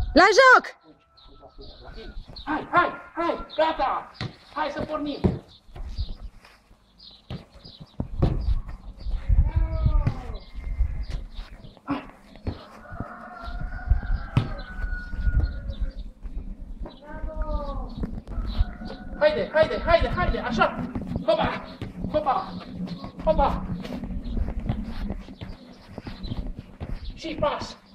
La joc! Hai, gata! Hai să pornim! Haide, așa! Hopa! Și pas!